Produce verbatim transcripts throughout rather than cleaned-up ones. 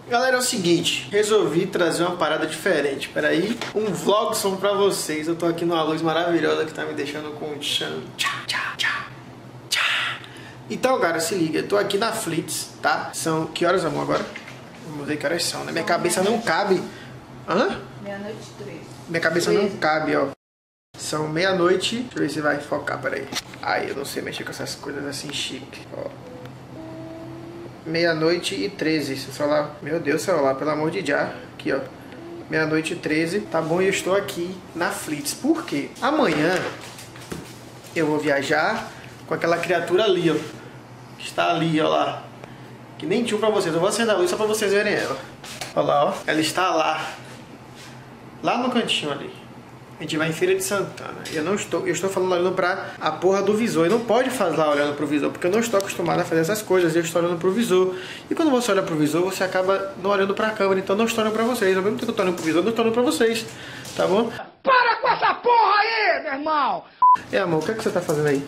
Galera, é o seguinte, resolvi trazer uma parada diferente. Peraí, um vlogson pra vocês. Eu tô aqui numa luz maravilhosa que tá me deixando com um tchan, tchá, tchá, tchá, tchá. Então, cara, se liga, eu tô aqui na Flits, tá? São, que horas, amor, agora? Vamos ver que horas são, né? Minha cabeça não cabe. Hã? Meia-noite e três. Minha cabeça não cabe, ó. São meia-noite. Deixa eu ver se vai focar, peraí. Ai, eu não sei mexer com essas coisas assim chique, ó. Meia-noite e treze. Seu celular. Meu Deus, celular, pelo amor de Deus. Aqui, ó. Meia-noite e treze. Tá bom, eu estou aqui na Flits. Por quê? Amanhã eu vou viajar com aquela criatura ali, ó. Que está ali, ó lá. Que nem tinha pra vocês. Eu vou acender a luz só pra vocês verem ela. Olha lá, ó. Ela está lá. Lá no cantinho ali. A gente vai em Feira de Santana. Eu não estou, eu estou falando olhando pra a porra do visor. E não pode fazer lá olhando pro visor, porque eu não estou acostumado a fazer essas coisas. Eu estou olhando pro visor. E quando você olha pro visor, você acaba não olhando pra câmera. Então eu não estou olhando pra vocês. Ao mesmo tempo que eu estou olhando pro visor, eu não estou olhando pra vocês. Tá bom? Para com essa porra aí, meu irmão! É, amor, o que é que você tá fazendo aí?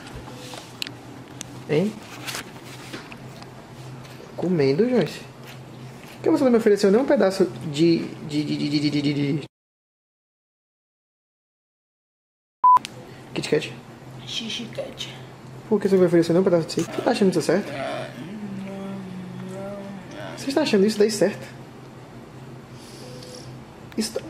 Hein? Comendo, Joyce? Por que você não me ofereceu nem um pedaço de... de... de... de... de... de... de... de... Kit Kat? Xixi Cat. Por que você vai oferecer nem um pedaço de Você tá achando isso certo? Você está achando isso daí certo? Isso tá...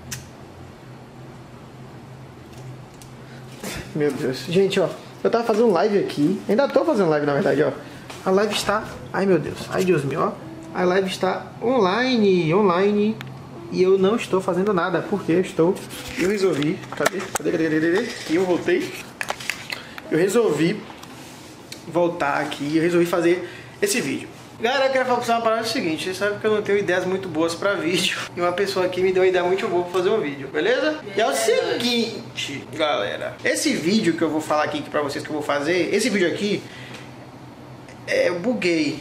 Meu Deus. Gente, ó. Eu tava fazendo live aqui. Ainda tô fazendo live, na verdade, ó. A live está... Ai, meu Deus. Ai, Deus meu, ó. A live está online. Online. E eu não estou fazendo nada, porque eu estou... Eu resolvi... Cadê? Cadê? Cadê? Cadê? Cadê? E eu voltei. Eu resolvi voltar aqui. Eu resolvi fazer esse vídeo. Galera, eu quero falar pra vocês uma parada seguinte. Vocês sabem que eu não tenho ideias muito boas pra vídeo. E uma pessoa aqui me deu uma ideia muito boa pra fazer um vídeo, beleza? E é o seguinte, galera. Esse vídeo que eu vou falar aqui pra vocês que eu vou fazer... Esse vídeo aqui... É, eu buguei.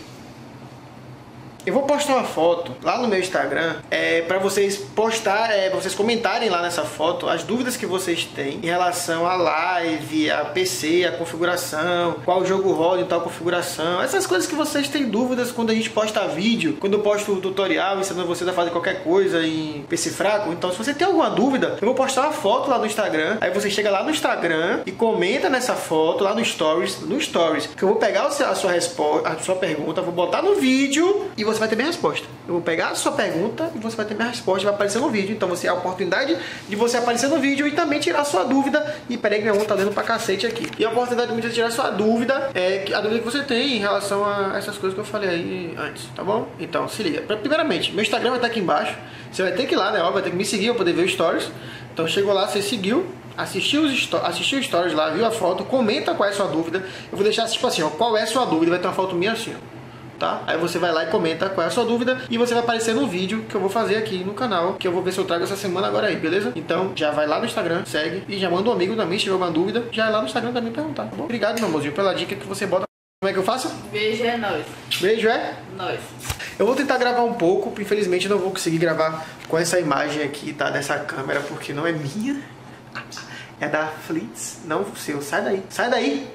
Eu vou postar uma foto lá no meu Instagram é, para vocês postar, é, para vocês comentarem lá nessa foto as dúvidas que vocês têm em relação à live, a P C, a configuração, qual jogo roda em tal configuração, essas coisas que vocês têm dúvidas quando a gente posta vídeo, quando eu posto o tutorial ensinando vocês a fazer qualquer coisa em P C fraco. Então, se você tem alguma dúvida, eu vou postar uma foto lá no Instagram, aí você chega lá no Instagram e comenta nessa foto lá no Stories, no Stories, que eu vou pegar a sua resposta, a sua pergunta, vou botar no vídeo e você vai ter minha resposta. Eu vou pegar a sua pergunta e você vai ter minha resposta e vai aparecer no vídeo. Então você tem a oportunidade de você aparecer no vídeo e também tirar a sua dúvida. E peraí que minha mão tá dando pra cacete aqui. E a oportunidade de você tirar a sua dúvida é a dúvida que você tem em relação a essas coisas que eu falei aí antes, tá bom? Então se liga. Primeiramente, meu Instagram vai estar aqui embaixo. Você vai ter que ir lá, né? Ó, vai ter que me seguir pra poder ver os stories. Então chegou lá, você seguiu, assistiu os, assistiu os stories lá, viu a foto, comenta qual é a sua dúvida. Eu vou deixar tipo assim, ó, qual é a sua dúvida? Vai ter uma foto minha assim, ó. Tá? Aí você vai lá e comenta qual é a sua dúvida e você vai aparecer no vídeo que eu vou fazer aqui no canal, que eu vou ver se eu trago essa semana agora aí, beleza? Então já vai lá no Instagram, segue e já manda um amigo também se tiver alguma dúvida, já é lá no Instagram também perguntar, tá bom? Obrigado, meu amorzinho, pela dica que você bota. Como é que eu faço? Beijo é nóis. Beijo é? Nóis. Eu vou tentar gravar um pouco, infelizmente não vou conseguir gravar com essa imagem aqui, tá? Dessa câmera, porque não é minha. É da Flits, não seu. Sai daí, sai daí!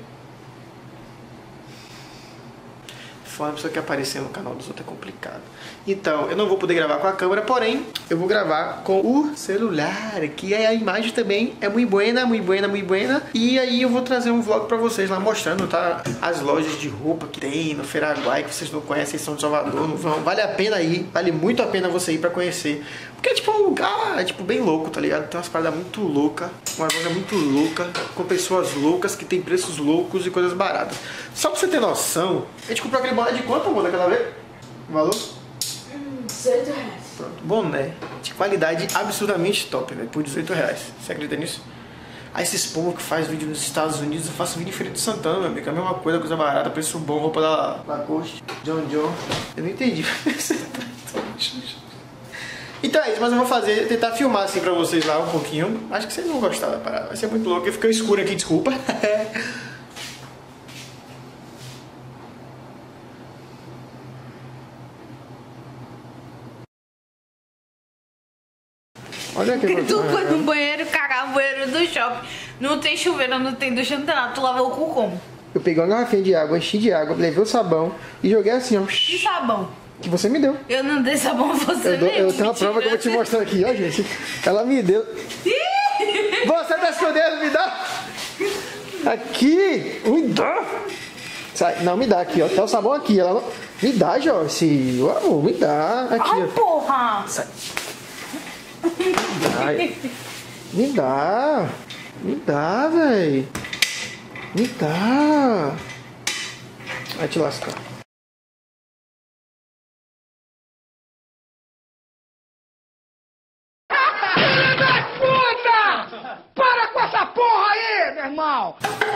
Uma pessoa que aparecer no canal dos outros é complicado. Então, eu não vou poder gravar com a câmera, porém, eu vou gravar com o celular, que a imagem também é muito buena, muito buena, muito buena. E aí eu vou trazer um vlog pra vocês lá mostrando, tá? As lojas de roupa que tem no Feiraguai, que vocês não conhecem, são de Salvador, não vão. Vale a pena ir, vale muito a pena você ir pra conhecer. Porque é tipo um lugar, é tipo bem louco, tá ligado? Tem umas paradas muito loucas, uma loja muito louca, com pessoas loucas que tem preços loucos e coisas baratas. Só pra você ter noção, a gente comprou aquele boné de quanto, amor, daquela vez? Valor? dezoito reais. Pronto, boné de qualidade absurdamente top, velho, por dezoito reais. Você acredita nisso? Aí esses povos que faz vídeo nos Estados Unidos, eu faço vídeo em Feira de Santana, meu amigo, é a mesma coisa, coisa barata, preço bom, roupa da Lacoste, John John. Eu não entendi. Então é isso, mas eu vou fazer, tentar filmar assim pra vocês lá um pouquinho. Acho que vocês vão gostar da parada, vai ser muito louco. Ficou escuro aqui, desculpa. Olha aqui, Tu foi no banheiro cagar no banheiro do shopping. Não tem chuveiro, não tem ducha, não tem nada. Tu lavou o cu como? Eu peguei uma garrafinha de água, enchi de água, levei o sabão e joguei assim, ó. De sabão. Que você me deu. Eu não dei sabão a você Eu, dou, mesmo. eu tenho uma prova que eu vou te mostrar aqui, ó, gente. Ela me deu. Você tá escondendo, me dá. Aqui, me dá. Sai, não, me dá aqui, ó. Tá o sabão aqui. Ela não... Me dá, Joyce. Ô, amor, me dá. Aqui, Ai, ó. porra. Sai. Ai. Me dá. Me dá, véi. Me dá. Vai te lascar. Filha da puta! Para com essa porra aí, meu irmão!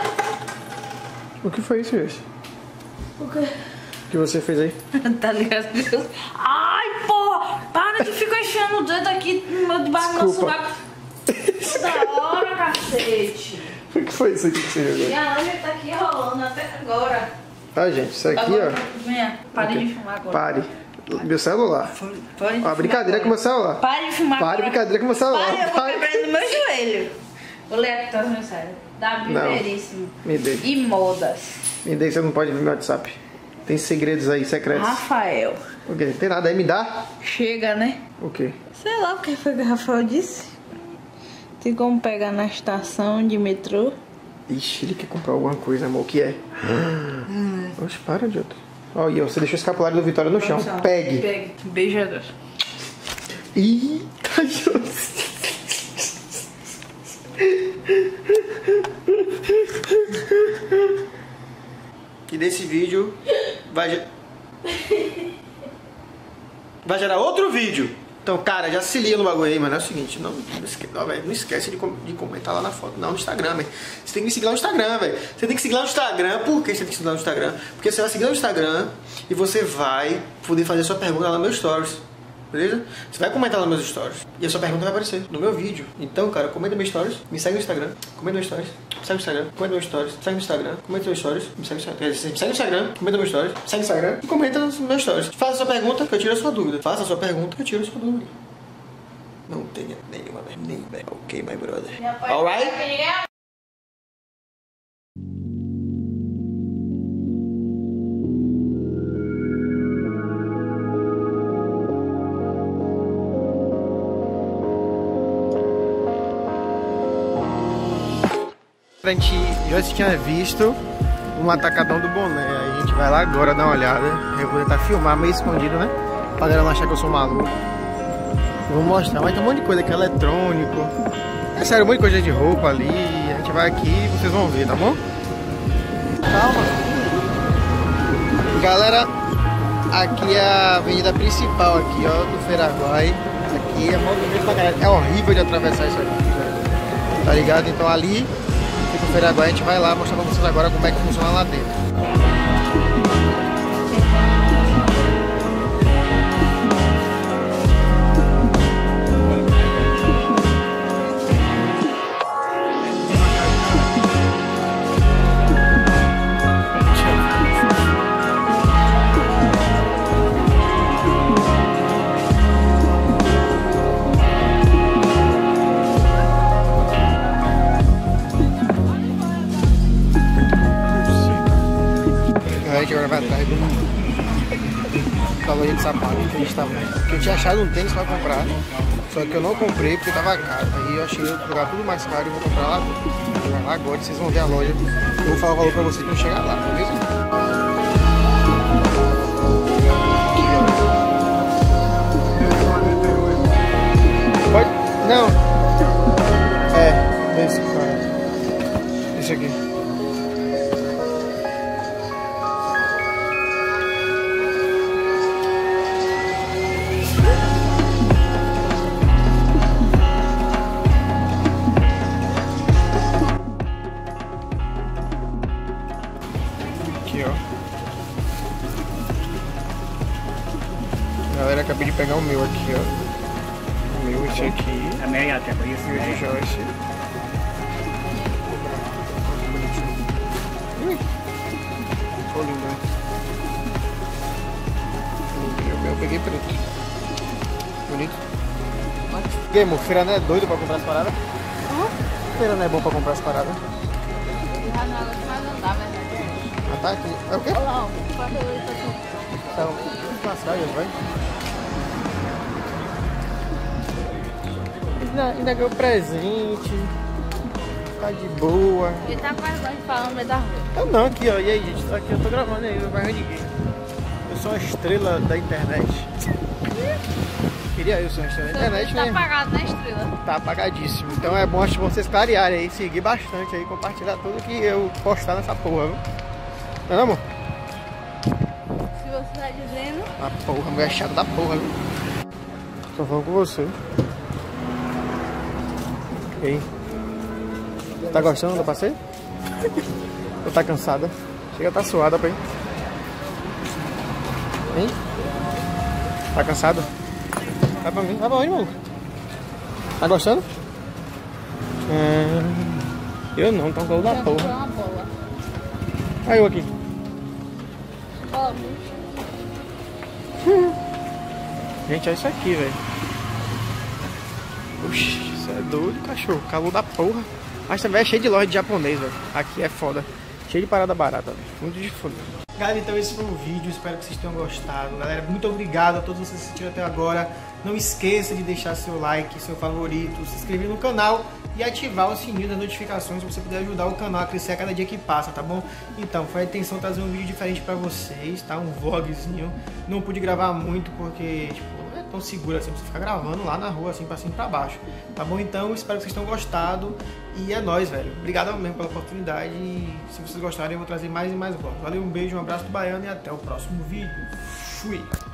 O que foi isso, Joyce? O quê? O que você fez aí? Tá ligado? Ai, porra! Para de ficar enchendo o dedo aqui no meu debaixo do meu Desculpa. sovaco. Toda hora, cacete. O que foi isso aqui que você jogou? Minha unha tá aqui rolando até agora. Ah, gente, isso aqui, Agora, ó. venha, pare Ok. de filmar agora. Pare. Meu celular. Pare de Ó, brincadeira com meu celular. Pare de filmar Pare, agora. brincadeira com meu celular. Pare, eu vou Pare. quebrar no meu joelho. O Leco tá no sério. Dá primeiríssimo. Me dê. E modas. Me dê, você não pode ver meu WhatsApp. Tem segredos aí, secretos. Rafael. O quê? Tem nada aí, me dá? Chega, né? O quê? Sei lá o que foi que o Rafael disse. Tem como pegar na estação de metrô? Ixi, ele quer comprar alguma coisa, amor. O que é? Hum. Oxe, para, idiota. Ó, e você deixou o escapulário do Vitória no chão. Pegue. Pegue. Beijador. Ih, caiu. E desse vídeo vai, ge- vai gerar outro vídeo. Então, cara, já se liga no bagulho aí, mano. É o seguinte, não, não, esque... não, véio, não esquece de, com... de comentar lá na foto, não, no Instagram, velho. Você tem que me seguir lá no Instagram, velho. Você tem que seguir lá no Instagram. Por que você tem que seguir lá no Instagram? Porque você vai seguir lá no Instagram e você vai poder fazer sua pergunta lá no meu stories. Beleza? Você vai comentar lá nos meus stories e a sua pergunta vai aparecer no meu vídeo. Então, cara, comenta meus stories, me segue no Instagram, comenta meus stories, segue no Instagram, comenta meus stories, segue no Instagram, comenta meus stories, me segue no Instagram, me segue no Instagram, comenta meus stories, segue no Instagram e comenta nos meus stories. Faça a sua pergunta que eu tiro a sua dúvida. Faça a sua pergunta que eu tiro a sua dúvida. Não tenha nenhuma, nem ok, my brother. Alright? A gente já tinha visto um atacadão do boné. Aí a gente vai lá agora dar uma olhada. Eu vou tentar filmar meio escondido, né? Pra galera não achar que eu sou maluco. Eu vou mostrar, mas tem um monte de coisa aqui, eletrônico. É sério, um monte de coisa de roupa ali. A gente vai aqui e vocês vão ver, tá bom? Calma. Galera, aqui é a avenida principal aqui, ó, do Feiraguai. Aqui é movimento pra caralho. É horrível de atravessar isso aqui, tá ligado? Então ali fica o Feiraguai, a gente vai lá mostrar pra vocês agora como é que funciona lá dentro. A gente agora vai atrás do da loja de sapato que a gente tava. Que eu tinha achado um tênis pra comprar, só que eu não comprei porque tava caro. Aí eu achei outro lugar tudo mais caro e vou comprar lá. Vou lá agora, vocês vão ver a loja. Eu vou falar o valor pra vocês quando chegar lá, beleza? Pode? Não. É, esse cara. Esse aqui. Aqui, ó. Galera, acabei de pegar o meu aqui, ó. O meu, esse aqui. A Marriott, é por isso E o de Joyce. Ui. Ficou lindo, né? O meu eu peguei preto. Bonito. E aí, amor, feira não é doido pra comprar as paradas? Uhum. Feira não é bom pra comprar as paradas? Já não aguento mais andar, velho. Ah, tá aqui. É o quê? Não, quando eu tô aqui. Então, lascar, vai. Ainda, ainda ganhou presente. Tá de boa. Ele tá quase falando no meio da rua. Eu não, aqui ó. E aí, gente? Tô aqui, eu tô gravando aí, não vai ninguém. Eu sou uma estrela da internet. Queria eu ser uma estrela da internet, tá né? Tá apagado na estrela. Tá apagadíssimo. Então é bom acho que vocês clarearem aí, seguir bastante aí, compartilhar tudo que eu postar nessa porra, viu? Não é, amor? Se você tá dizendo. A porra, mulher chata da porra, viu? Tô falando com você. E aí? Tá gostando do passeio? Ou tá cansada? Chega, tá suada, pai. Hein? Tá cansado? Vai pra mim, vai pra onde, mano? Tá gostando? Ah, eu não, tá um gol da porra. Uma bola. Olha eu aqui. Bola. Gente, olha isso aqui, velho. Oxi, isso é doido, cachorro. Calor da porra. Mas também é cheio de loja de japonês, velho. Aqui é foda. Cheio de parada barata, velho. Muito de foda. Galera, então esse foi o vídeo. Espero que vocês tenham gostado. Galera, muito obrigado a todos vocês que assistiram até agora. Não esqueça de deixar seu like, seu favorito, se inscrever no canal e ativar o sininho das notificações para você poder ajudar o canal a crescer a cada dia que passa, tá bom? Então, foi a intenção trazer um vídeo diferente pra vocês, tá? Um vlogzinho. Não pude gravar muito porque, tipo, não é tão seguro assim pra você ficar gravando lá na rua, assim, pra cima e pra baixo. Tá bom? Então, espero que vocês tenham gostado. E é nóis, velho. Obrigado mesmo pela oportunidade. E se vocês gostarem, eu vou trazer mais e mais vlogs. Valeu, um beijo, um abraço do Baiano e até o próximo vídeo. Fui!